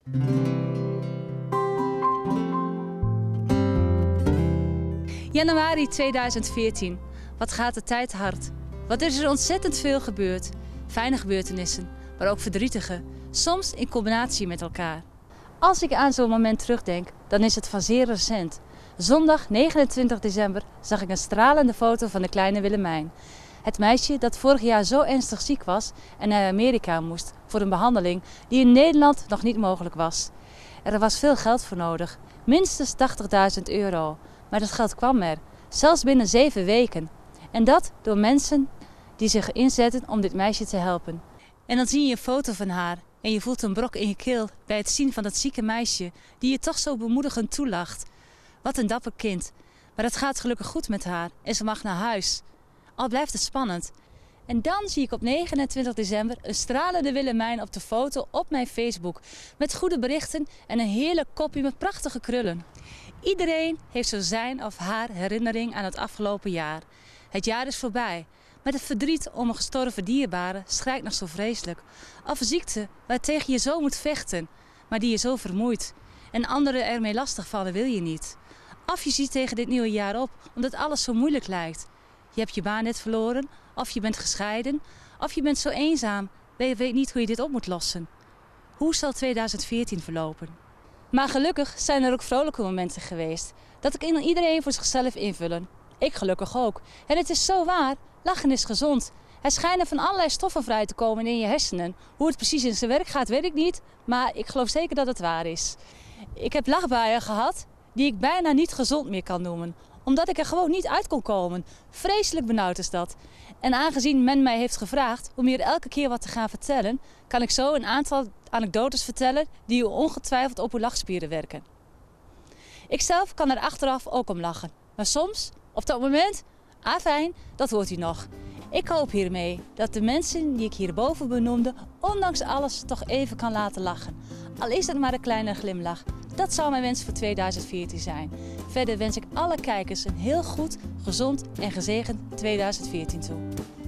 Januari 2014. Wat gaat de tijd hard. Wat is er ontzettend veel gebeurd. Fijne gebeurtenissen, maar ook verdrietige. Soms in combinatie met elkaar. Als ik aan zo'n moment terugdenk, dan is het van zeer recent. Zondag 29 december zag ik een stralende foto van de kleine Willemijn. Het meisje dat vorig jaar zo ernstig ziek was en naar Amerika moest voor een behandeling die in Nederland nog niet mogelijk was. Er was veel geld voor nodig, minstens 80.000 euro. Maar dat geld kwam er, zelfs binnen 7 weken. En dat door mensen die zich inzetten om dit meisje te helpen. En dan zie je een foto van haar en je voelt een brok in je keel bij het zien van dat zieke meisje die je toch zo bemoedigend toelacht. Wat een dapper kind. Maar het gaat gelukkig goed met haar en ze mag naar huis. Al blijft het spannend. En dan zie ik op 29 december een stralende Willemijn op de foto op mijn Facebook. Met goede berichten en een heerlijk kopje met prachtige krullen. Iedereen heeft zo zijn of haar herinnering aan het afgelopen jaar. Het jaar is voorbij. Maar het verdriet om een gestorven dierbare schrijkt nog zo vreselijk. Of een ziekte waartegen je zo moet vechten, maar die je zo vermoeit. En anderen ermee lastigvallen wil je niet. Of je ziet tegen dit nieuwe jaar op, omdat alles zo moeilijk lijkt. Je hebt je baan net verloren, of je bent gescheiden, of je bent zo eenzaam dat je weet niet hoe je dit op moet lossen. Hoe zal 2014 verlopen? Maar gelukkig zijn er ook vrolijke momenten geweest. Dat kan iedereen voor zichzelf invullen. Ik gelukkig ook. En het is zo waar, lachen is gezond. Er schijnen van allerlei stoffen vrij te komen in je hersenen. Hoe het precies in zijn werk gaat, weet ik niet. Maar ik geloof zeker dat het waar is. Ik heb lachbuien gehad die ik bijna niet gezond meer kan noemen. Omdat ik er gewoon niet uit kon komen. Vreselijk benauwd is dat. En aangezien men mij heeft gevraagd om hier elke keer wat te gaan vertellen, kan ik zo een aantal anekdotes vertellen die u ongetwijfeld op uw lachspieren werken. Ikzelf kan er achteraf ook om lachen. Maar soms, op dat moment, fijn, dat hoort u nog. Ik hoop hiermee dat de mensen die ik hierboven benoemde, ondanks alles toch even kan laten lachen. Al is het maar een kleine glimlach. Dat zou mijn wens voor 2014 zijn. Verder wens ik alle kijkers een heel goed, gezond en gezegend 2014 toe.